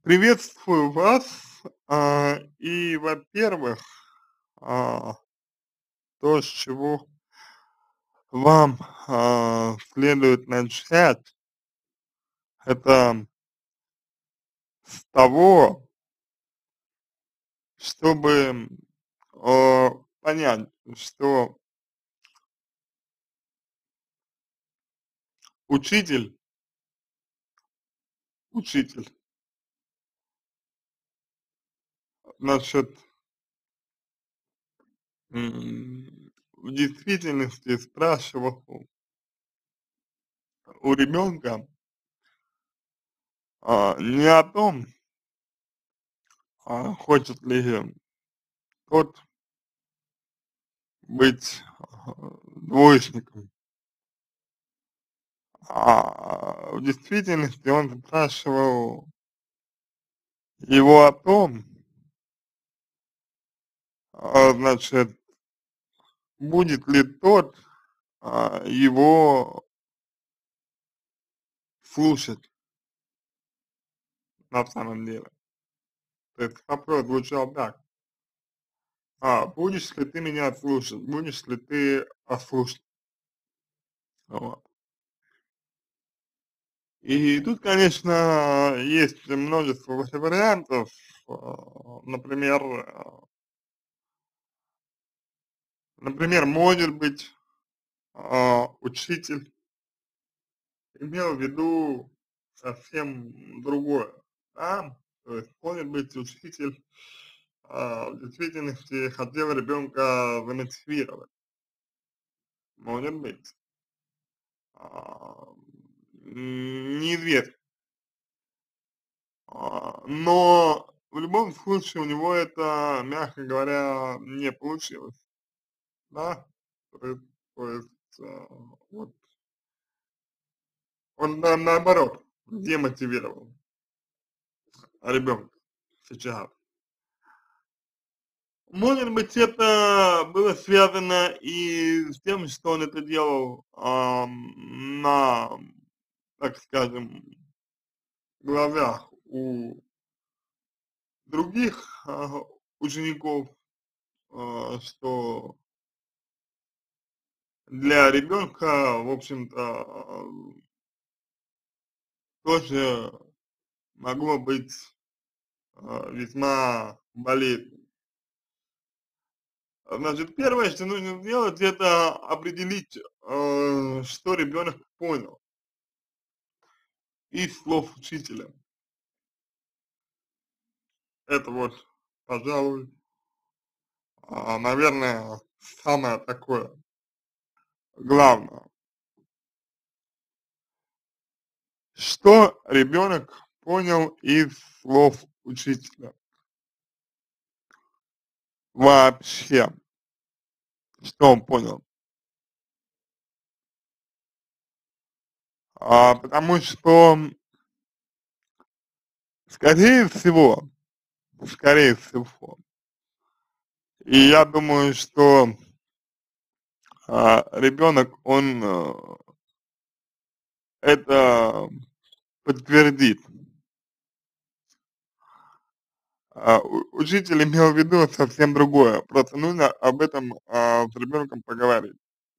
Приветствую вас. Во-первых, а, то, с чего вам следует начать, это с того, чтобы понять, что учитель, учитель, насчет в действительности спрашивал у ребенка не о том, хочет ли тот быть двоечником. В действительности он спрашивал его о том, значит, будет ли тот его слушать на самом деле. То есть вопрос звучал так: будешь ли ты меня слушать, будешь ли ты послушать? Вот. И тут, конечно, есть множество вариантов. Например, может быть, учитель имел в виду совсем другое, да. То есть, может быть, учитель, в действительности хотел ребенка замотивировать, может быть, а, неизвестно. Но в любом случае у него это, мягко говоря, не получилось, да. То есть, вот он наоборот демотивировал ребенка сейчас. Может быть, это было связано и с тем, что он это делал, на, так скажем, глазах у других, учеников, что для ребенка, в общем-то, тоже могло быть, весьма болезненно. Значит, первое, что нужно сделать, это определить, что ребенок понял из слов учителя. Это вот, пожалуй, наверное, самое такое главное. Что ребенок понял из слов учителя? Вообще, что он понял? Потому что, скорее всего, скорее всего, и я думаю, что ребенок, он это подтвердит. Учитель имел в виду совсем другое, просто нужно об этом с ребенком поговорить.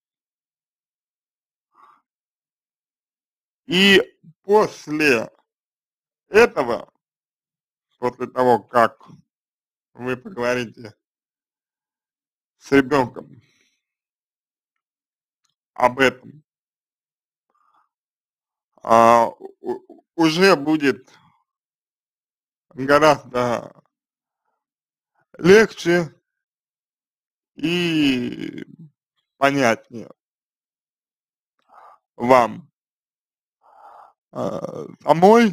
И после этого, после того, как вы поговорите с ребенком об этом, уже будет гораздо легче и понятнее вам самой,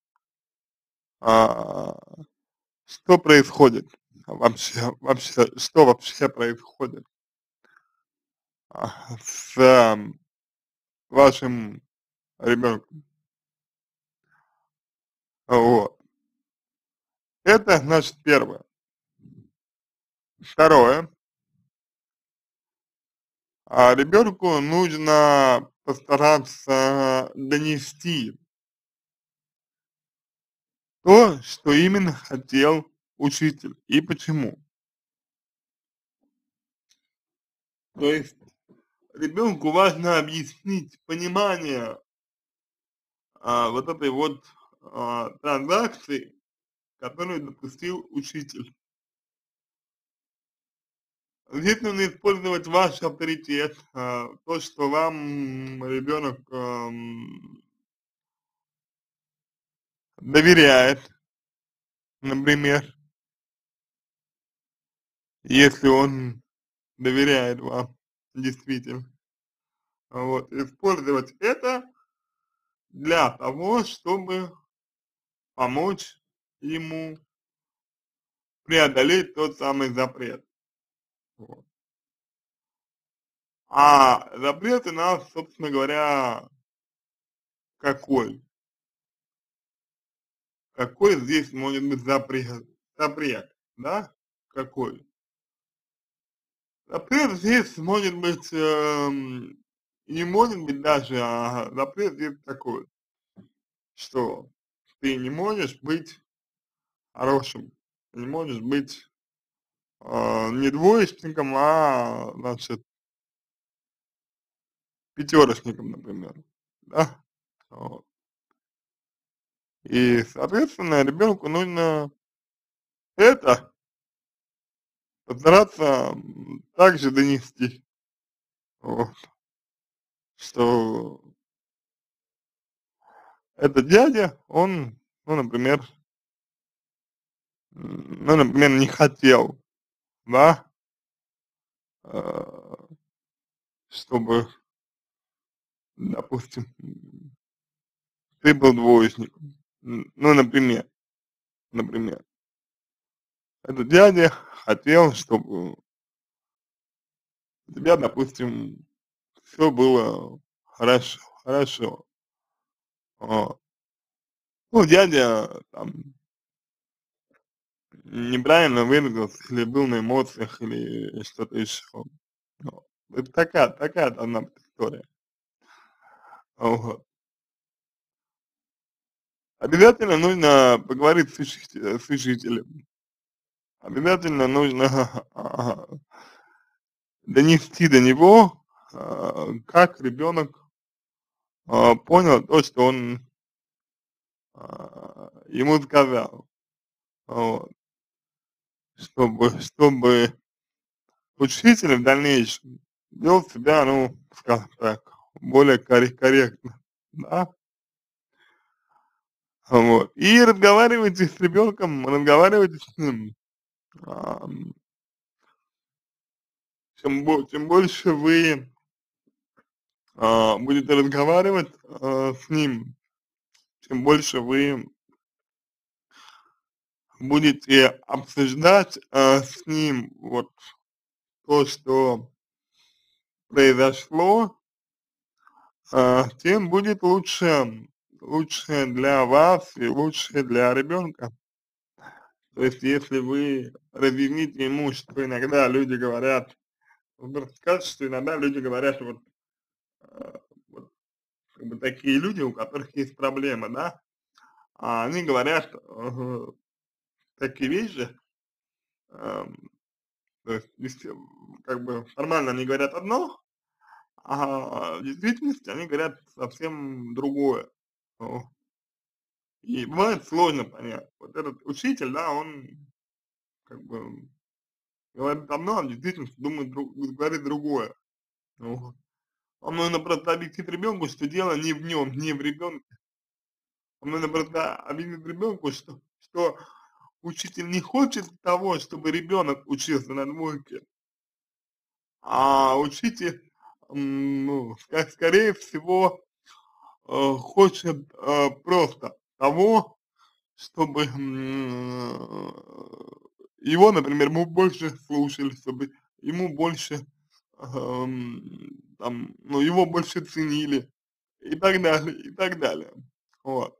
а, что происходит вообще, что вообще происходит с вашим ребенком. Вот. Это значит первое. Второе. Ребенку нужно постараться донести то, что именно хотел учитель и почему. То есть ребенку важно объяснить понимание вот этой вот транзакции, которую допустил учитель. Здесь нужно использовать ваш авторитет, то, что вам ребенок доверяет, например, если он доверяет вам, действительно. Вот, использовать это для того, чтобы помочь ему преодолеть тот самый запрет. Вот. А запрет у нас, собственно говоря, какой? Какой здесь может быть запрет? Запрет, да? Какой? Запрет здесь может быть, не может быть даже, а запрет здесь такой, что ты не можешь быть хорошим, ты не можешь быть не двоечником, а, значит, пятерочником, например, да? Вот. И, соответственно, ребенку нужно это постараться также донести, вот, что этот дядя, он, ну, например, не хотел, да, э, чтобы, допустим, ты был двоечником. Ну, например, этот дядя хотел, чтобы у тебя, допустим, все было хорошо. Вот. Ну, дядя там неправильно выразился, или был на эмоциях, или что-то еще. Вот. Это такая должна быть история. Вот. Обязательно нужно поговорить с учителем. Обязательно нужно донести до него, как ребенок понял то, что он ему сказал. Вот. Чтобы учитель в дальнейшем вел себя, ну, скажем так, более корректно, да, вот. И разговаривайте с ребенком, разговаривайте с ним, ам, чем больше вы будете разговаривать с ним, чем больше вы будете обсуждать с ним вот то, что произошло, тем будет лучше для вас и лучше для ребенка. То есть, если вы разъясните ему, что иногда люди говорят, вот скажете, что иногда люди говорят, вот, вот как бы такие люди, у которых есть проблемы, да, они говорят такие вещи, эм, то есть, как бы формально они говорят одно, а в действительности они говорят совсем другое. Вот. И бывает сложно понять. Вот этот учитель, да, он как бы говорит одно, а в действительности думает, говорит другое. Вот. Вам нужно просто объяснить ребенку, что дело не в нем, не в ребенке. Вам нужно просто объяснить ребенку, что учитель не хочет того, чтобы ребенок учился на двойке, а учитель, ну, скорее всего, хочет просто того, чтобы его, например, ему больше слушали, чтобы ему больше, там, ну, его больше ценили и так далее, и так далее. Вот.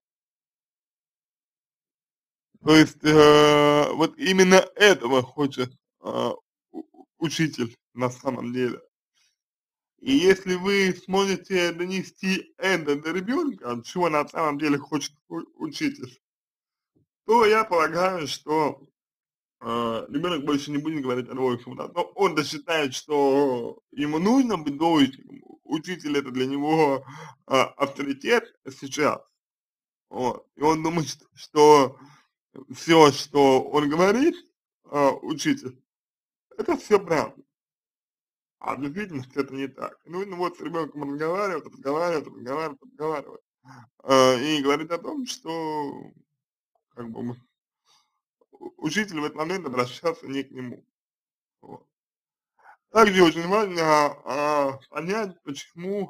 То есть, вот именно этого хочет учитель на самом деле. И если вы сможете донести это до ребенка, чего на самом деле хочет учитель, то я полагаю, что ребенок больше не будет говорить о двоечном, да, но он-то считает, что ему нужно быть двоечником, учитель это для него авторитет сейчас, вот, и он думает, что все, что он говорит, учитель, это все правда, а в действительности это не так. Ну вот с ребенком разговаривать, и говорит о том, что как бы учитель в этот момент обращался не к нему. Вот. Также очень важно понять, почему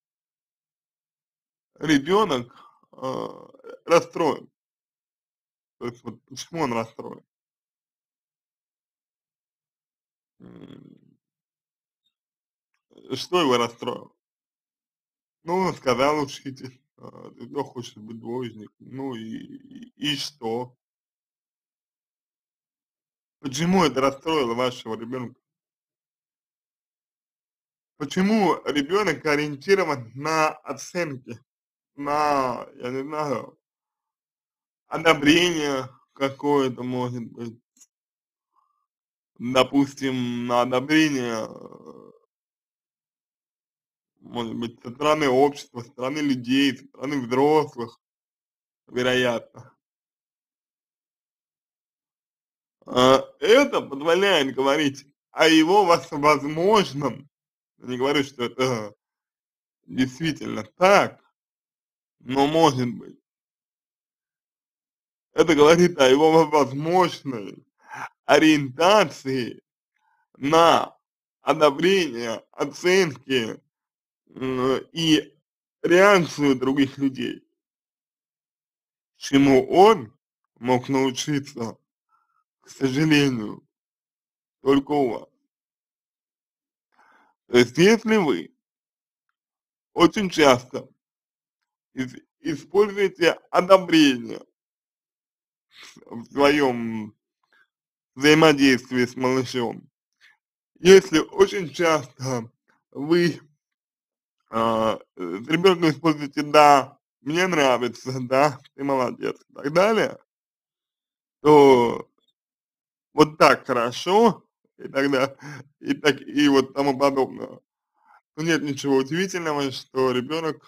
ребенок расстроен. То есть вот почему он расстроен. М, Что его расстроило? Ну, сказал учитель, ты что хочешь быть двоечником, ну и что? Почему это расстроило вашего ребенка? Почему ребенок ориентирован на оценки, на, я не знаю, одобрение какое-то, может быть, допустим, на одобрение, может быть, со стороны общества, со стороны людей, со стороны взрослых, вероятно. Это позволяет говорить о его возможном, не говорю, что это действительно так, но может быть, это говорит о его возможной ориентации на одобрение, оценки и реакцию других людей, чему он мог научиться, к сожалению, только у вас. То есть если вы очень часто используете одобрение в своем взаимодействии с малышом, если очень часто вы с ребенком используете «да», «мне нравится», «да», «ты молодец» и так далее, то вот так хорошо, и тогда, и вот тому подобное. Ну, нет ничего удивительного, что ребенок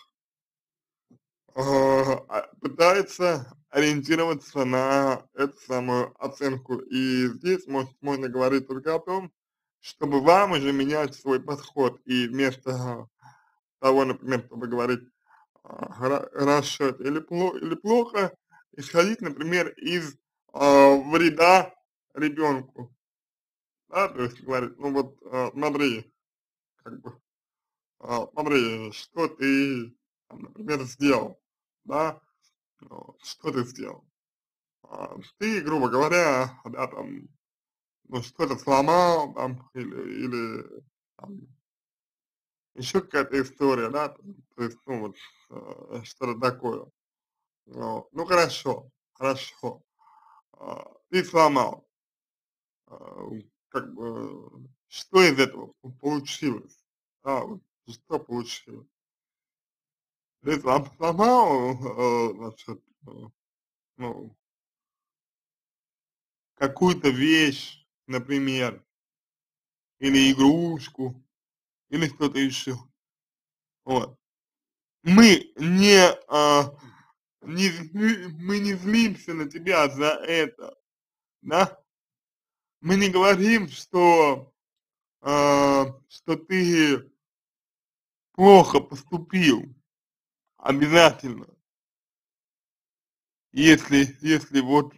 пытается ориентироваться на эту самую оценку. И здесь можно говорить только о том, чтобы вам уже менять свой подход. И вместо того, например, чтобы говорить хорошо это или плохо, исходить, например, из вреда ребенку. Да, то есть говорить, ну вот смотри, как бы, смотри, что ты, там, например, сделал, да, вот, что ты сделал. Ты, грубо говоря, да, там, ну, что-то сломал, там, или там, еще какая-то история, да, то есть, ну, вот, что-то такое. Ну, хорошо, хорошо, ты сломал, а, как бы, что из этого получилось? Вот, что получилось? Ты сломал, значит, ну, какую-то вещь, например, или игрушку, или что-то еще. Вот. Мы мы не злимся на тебя за это, да? Мы не говорим, что ты плохо поступил, обязательно, если вот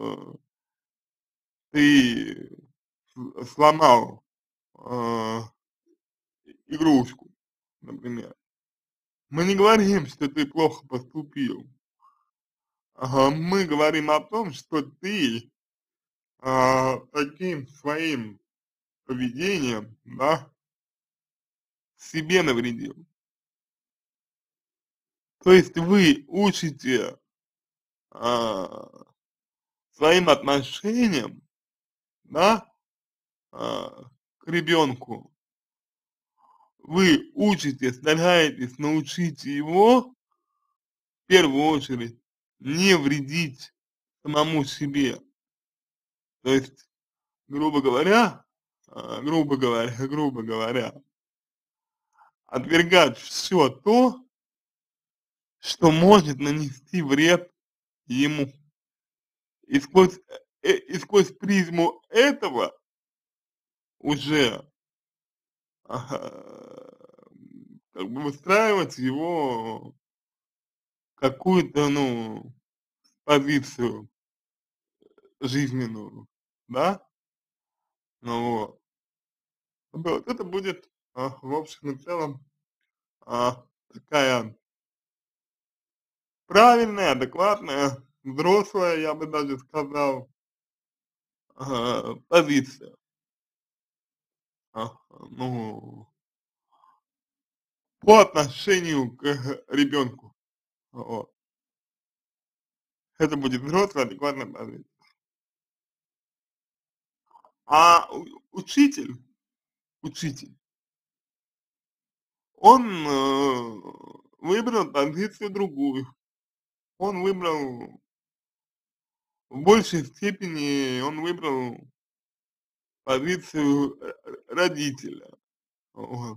ты сломал э, игрушку, например. Мы не говорим, что ты плохо поступил. Мы говорим о том, что ты таким своим поведением, да, себе навредил. То есть вы учите а, своим отношениям, да, к ребенку, вы учите, стараетесь научить его в первую очередь не вредить самому себе. То есть, грубо говоря, грубо говоря, отвергать все то, что может нанести вред ему. И сквозь призму этого уже как бы выстраивать его какую-то, ну, позицию жизненную, да, ну вот. Вот это будет, в общем и целом, такая правильная, адекватная, взрослая, я бы даже сказал, позиция, ну, по отношению к ребенку. Вот. Это будет взрослая, адекватная позиция. А учитель, учитель, он выбрал позицию другую. Он выбрал, в большей степени, он выбрал позицию родителя, вот,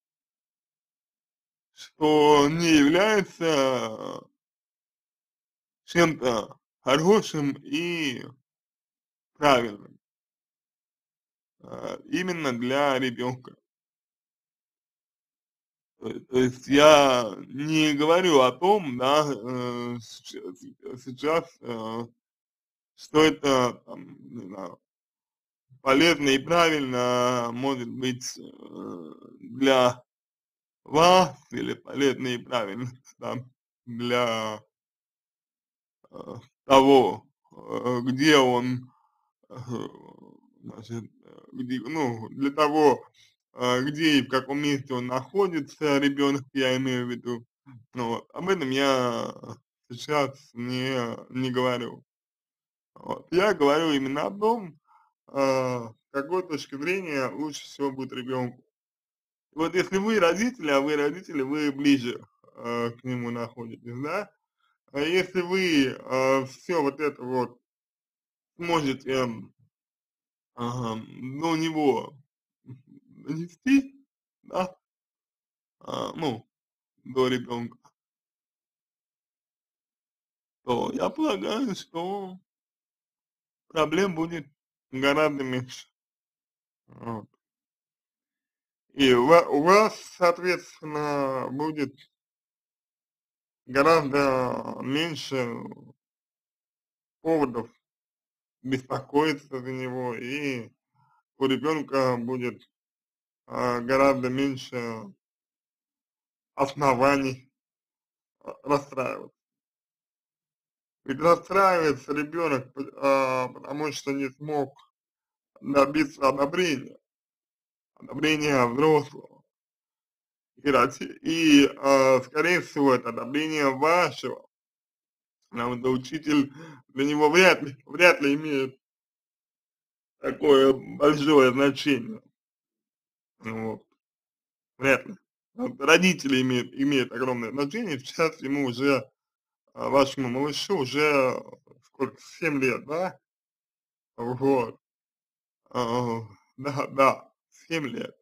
что не является чем-то хорошим и правильным, именно для ребенка. То есть я не говорю о том, да, сейчас, что это там, не знаю, полезно и правильно может быть для вас или полезно и правильно там для э, того, где он, э, значит, где, ну, для того, где и в каком месте он находится, ребенок, я имею в виду. Ну, вот. Об этом я сейчас не говорю. Вот. Я говорю именно о том, с какой точки зрения лучше всего будет ребенку. Вот если вы родители, а вы родители, вы ближе к нему находитесь, да? А если вы все вот это вот сможете до него донести, да, ну, до ребенка, то я полагаю, что проблем будет гораздо меньше. Вот. И у вас, соответственно, будет гораздо меньше поводов беспокоиться за него, и у ребенка будет гораздо меньше оснований расстраиваться. Ведь расстраивается ребенок, потому что не смог добиться одобрения взрослого. Скорее всего, это одобрение вашего, потому что учитель для него вряд ли имеет такое большое значение. Вот, вряд ли. Вот родители имеют огромное значение, сейчас ему уже, вашему малышу уже сколько, 7 лет, да? Вот, да, 7 лет.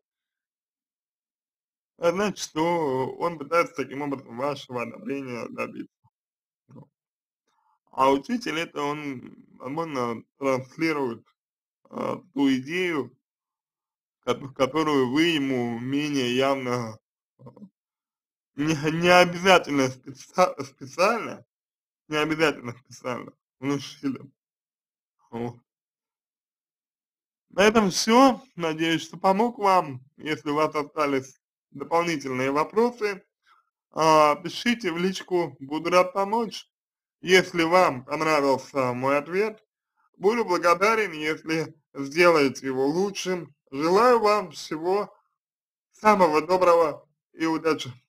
Это значит, что он пытается таким образом вашего одобрения добиться. Вот. А учитель это он, возможно, транслирует ту идею, которую вы ему менее явно, э, не обязательно специально, не обязательно специально внушили. Вот. На этом все. Надеюсь, что помог вам. Если у вас остались дополнительные вопросы, пишите в личку, буду рад помочь. Если вам понравился мой ответ, буду благодарен, если сделаете его лучшим. Желаю вам всего самого доброго и удачи!